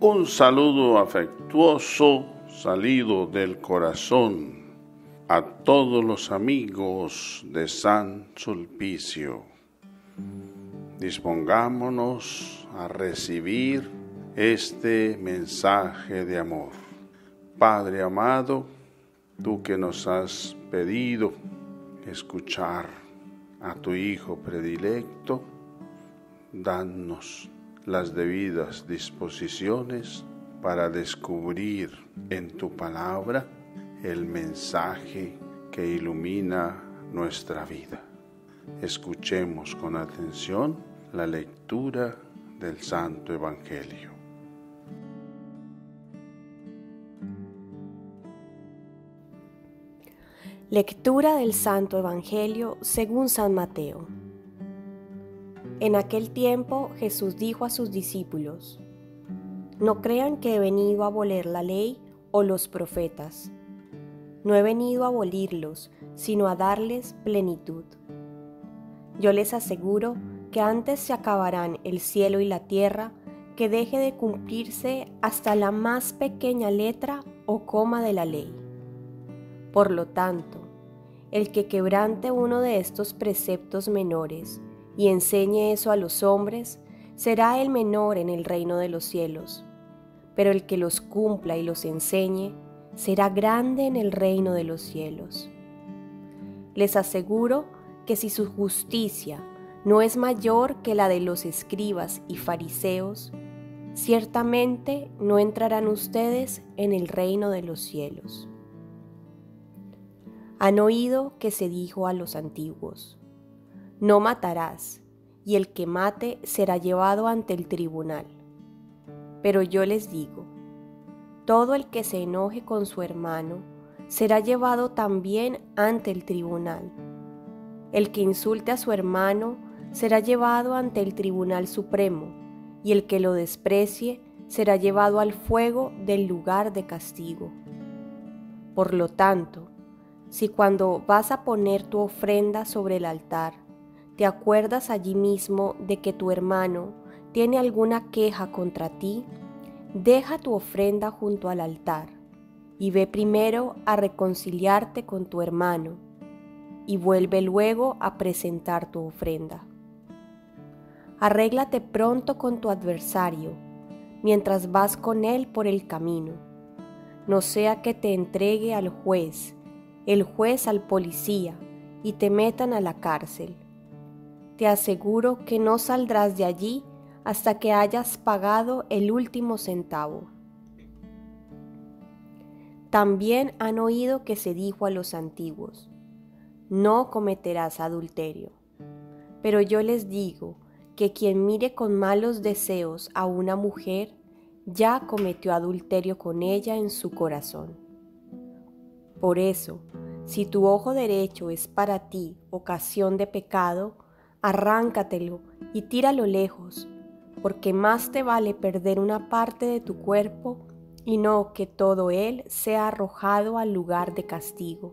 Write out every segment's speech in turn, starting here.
Un saludo afectuoso salido del corazón a todos los amigos de San Sulpicio. Dispongámonos a recibir este mensaje de amor. Padre amado, tú que nos has pedido escuchar a tu Hijo predilecto, danos las debidas disposiciones para descubrir en tu palabra el mensaje que ilumina nuestra vida. Escuchemos con atención la lectura del Santo Evangelio. Lectura del Santo Evangelio según San Mateo. En aquel tiempo Jesús dijo a sus discípulos: No crean que he venido a abolir la ley o los profetas. No he venido a abolirlos, sino a darles plenitud. Yo les aseguro que antes se acabarán el cielo y la tierra que deje de cumplirse hasta la más pequeña letra o coma de la ley. Por lo tanto, el que quebrante uno de estos preceptos menores y enseñe eso a los hombres, será el menor en el reino de los cielos. Pero el que los cumpla y los enseñe, será grande en el reino de los cielos. Les aseguro que si su justicia no es mayor que la de los escribas y fariseos, ciertamente no entrarán ustedes en el reino de los cielos. Han oído que se dijo a los antiguos: No matarás, y el que mate será llevado ante el tribunal. Pero yo les digo, todo el que se enoje con su hermano será llevado también ante el tribunal. El que insulte a su hermano será llevado ante el Tribunal Supremo, y el que lo desprecie será llevado al fuego del lugar de castigo. Por lo tanto, si cuando vas a poner tu ofrenda sobre el altar, te acuerdas allí mismo de que tu hermano tiene alguna queja contra ti, deja tu ofrenda junto al altar y ve primero a reconciliarte con tu hermano y vuelve luego a presentar tu ofrenda. Arréglate pronto con tu adversario mientras vas con él por el camino, no sea que te entregue al juez, el juez al policía y te metan a la cárcel. Te aseguro que no saldrás de allí hasta que hayas pagado el último centavo. También han oído que se dijo a los antiguos: No cometerás adulterio. Pero yo les digo que quien mire con malos deseos a una mujer, ya cometió adulterio con ella en su corazón. Por eso, si tu ojo derecho es para ti ocasión de pecado, arráncatelo y tíralo lejos, porque más te vale perder una parte de tu cuerpo y no que todo él sea arrojado al lugar de castigo.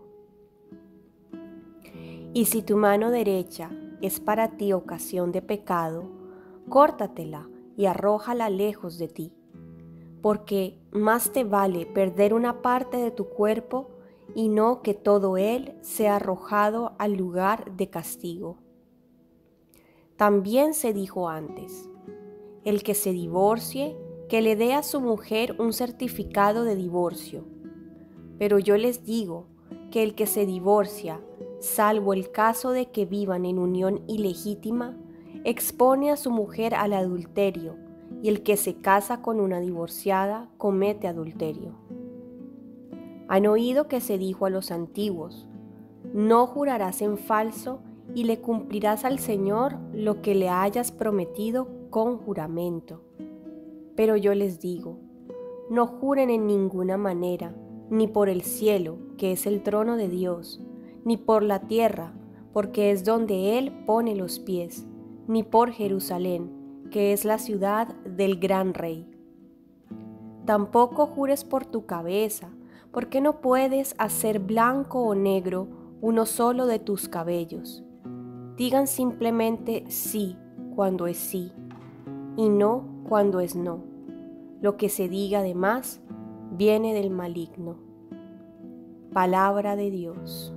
Y si tu mano derecha es para ti ocasión de pecado, córtatela y arrójala lejos de ti, porque más te vale perder una parte de tu cuerpo y no que todo él sea arrojado al lugar de castigo. También se dijo antes: el que se divorcie, que le dé a su mujer un certificado de divorcio. Pero yo les digo que el que se divorcia, salvo el caso de que vivan en unión ilegítima, expone a su mujer al adulterio, y el que se casa con una divorciada comete adulterio. Han oído que se dijo a los antiguos: No jurarás en falso y le cumplirás al Señor lo que le hayas prometido con juramento. Pero yo les digo, no juren en ninguna manera, ni por el cielo, que es el trono de Dios, ni por la tierra, porque es donde Él pone los pies, ni por Jerusalén, que es la ciudad del gran Rey. Tampoco jures por tu cabeza, porque no puedes hacer blanco o negro uno solo de tus cabellos. Digan simplemente sí cuando es sí, y no cuando es no, Lo que se diga de más viene del maligno. Palabra de Dios.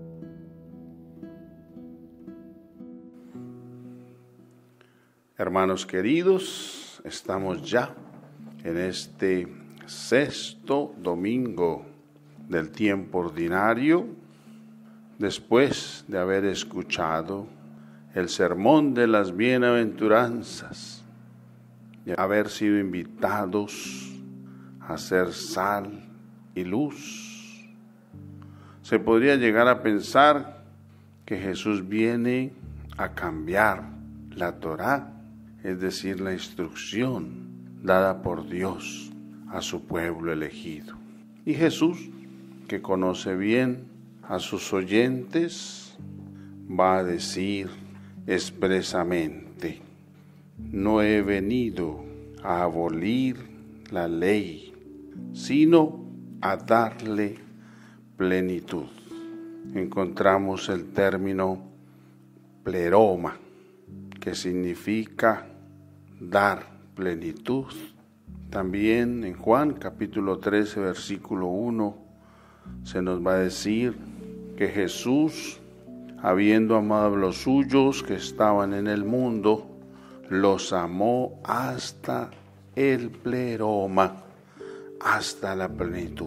Hermanos queridos, estamos ya en este sexto domingo del tiempo ordinario, después de haber escuchado el sermón de las bienaventuranzas, de haber sido invitados a ser sal y luz. Se podría llegar a pensar que Jesús viene a cambiar la Torá, es decir, la instrucción dada por Dios a su pueblo elegido. Y Jesús, que conoce bien a sus oyentes, va a decir expresamente: no he venido a abolir la ley, sino a darle plenitud. Encontramos el término pleroma, que significa dar plenitud. También en Juan capítulo 13 versículo 1 se nos va a decir que Jesús, habiendo amado a los suyos que estaban en el mundo, los amó hasta el pleroma, hasta la plenitud.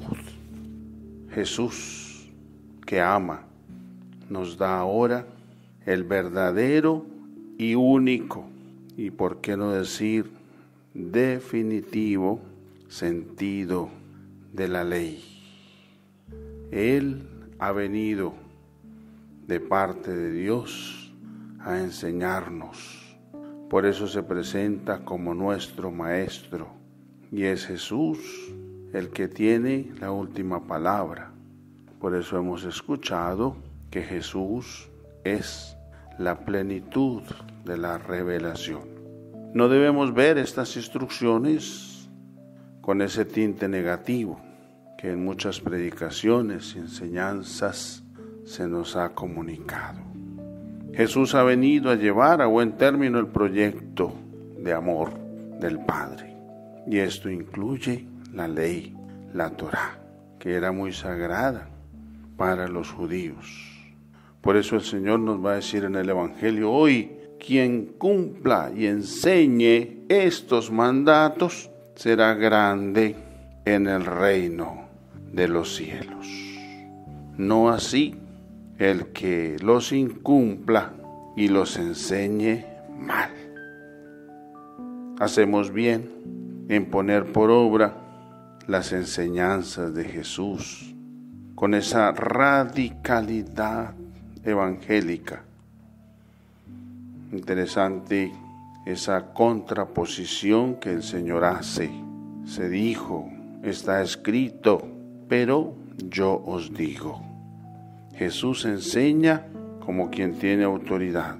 Jesús, que ama, nos da ahora el verdadero y único, y por qué no decir definitivo, sentido de la ley. Él ha venido de parte de Dios a enseñarnos. Por eso se presenta como nuestro Maestro, y es Jesús el que tiene la última palabra. Por eso hemos escuchado que Jesús es la plenitud de la revelación. No debemos ver estas instrucciones con ese tinte negativo que en muchas predicaciones y enseñanzas se nos ha comunicado. Jesús ha venido a llevar a buen término el proyecto de amor del Padre, y esto incluye la ley, la Torá, que era muy sagrada para los judíos. Por eso el Señor nos va a decir en el Evangelio hoy: quien cumpla y enseñe estos mandatos será grande en el reino de los cielos. No así el que los incumpla y los enseñe mal. Hacemos bien en poner por obra las enseñanzas de Jesús con esa radicalidad evangélica. Interesante esa contraposición que el Señor hace. Se dijo, está escrito, pero yo os digo. Jesús enseña como quien tiene autoridad.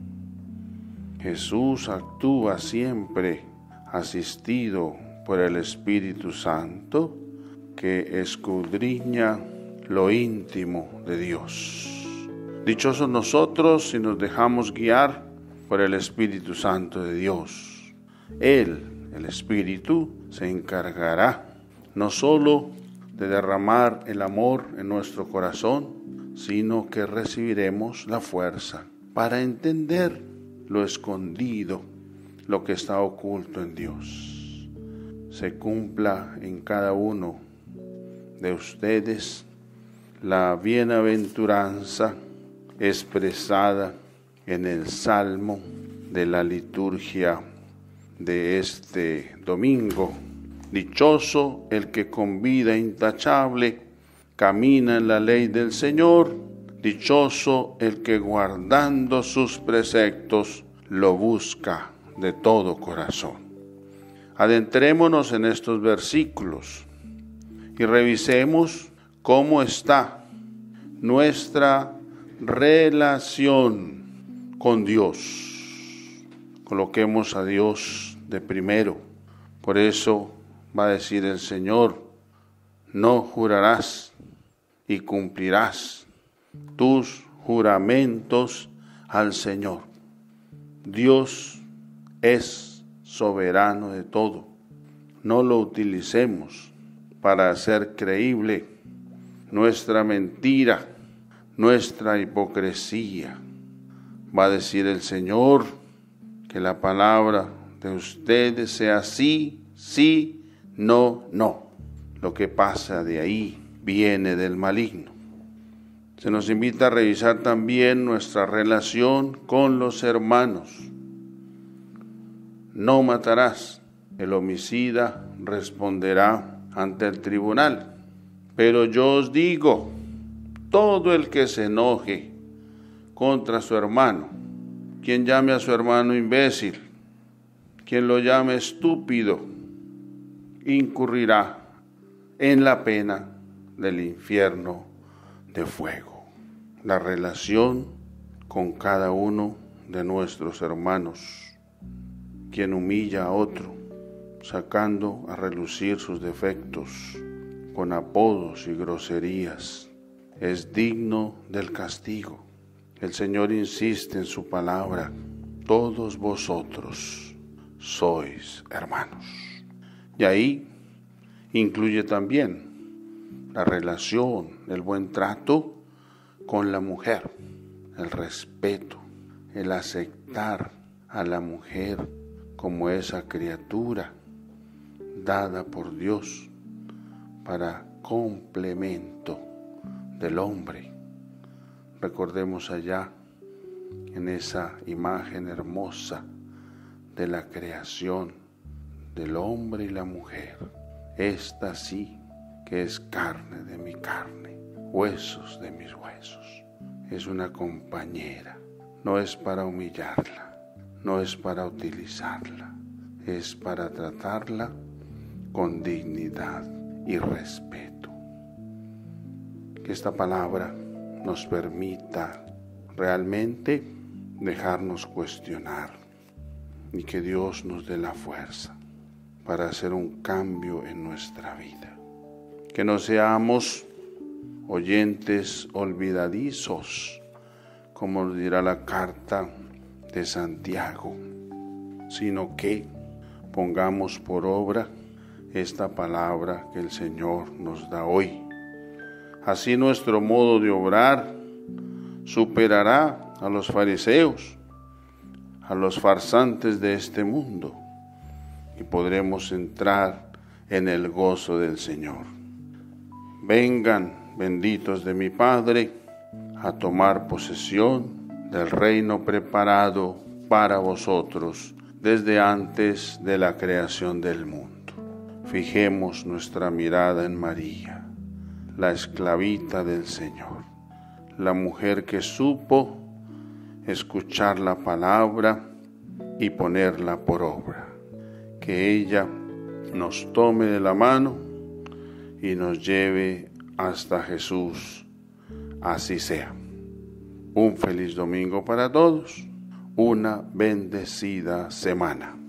Jesús actúa siempre asistido por el Espíritu Santo, que escudriña lo íntimo de Dios. Dichosos nosotros si nos dejamos guiar por el Espíritu Santo de Dios. Él, el Espíritu, se encargará no solo de derramar el amor en nuestro corazón, sino que recibiremos la fuerza para entender lo escondido, lo que está oculto en Dios. Se cumpla en cada uno de ustedes la bienaventuranza expresada en el Salmo de la liturgia de este domingo. Dichoso el que con vida intachable camina en la ley del Señor, dichoso el que guardando sus preceptos lo busca de todo corazón. Adentrémonos en estos versículos y revisemos cómo está nuestra relación con Dios. Coloquemos a Dios de primero. Por eso va a decir el Señor: no jurarás y cumplirás tus juramentos al Señor. Dios es soberano de todo. no lo utilicemos para hacer creíble nuestra mentira, nuestra hipocresía. Va a decir el Señor que la palabra de ustedes sea sí, sí, no, no. Lo que pasa de ahí viene del maligno. Se nos invita a revisar también nuestra relación con los hermanos. No matarás. El homicida responderá ante el tribunal. Pero yo os digo, todo el que se enoje contra su hermano, quien llame a su hermano imbécil, quien lo llame estúpido, incurrirá en la pena del infierno de fuego. La relación con cada uno de nuestros hermanos, quien humilla a otro, sacando a relucir sus defectos con apodos y groserías, es digno del castigo. El Señor insiste en su palabra: todos vosotros sois hermanos. Y ahí incluye también la relación, el buen trato con la mujer, el respeto, el aceptar a la mujer como esa criatura dada por Dios para complemento del hombre. Recordemos allá en esa imagen hermosa de la creación del hombre y la mujer. Esta sí que es carne de mi carne, huesos de mis huesos. Es una compañera, no es para humillarla, no es para utilizarla, es para tratarla con dignidad y respeto. Que esta palabra nos permita realmente dejarnos cuestionar y que Dios nos dé la fuerza para hacer un cambio en nuestra vida. Que no seamos oyentes olvidadizos, como nos dirá la carta de Santiago, sino que pongamos por obra esta palabra que el Señor nos da hoy. Así nuestro modo de obrar superará a los fariseos, a los farsantes de este mundo, y podremos entrar en el gozo del Señor. Vengan, benditos de mi Padre, a tomar posesión del reino preparado para vosotros desde antes de la creación del mundo. Fijemos nuestra mirada en María, la esclavita del Señor, la mujer que supo escuchar la palabra y ponerla por obra. Que ella nos tome de la mano y nos lleve hasta Jesús. Así sea. Un feliz domingo para todos, una bendecida semana.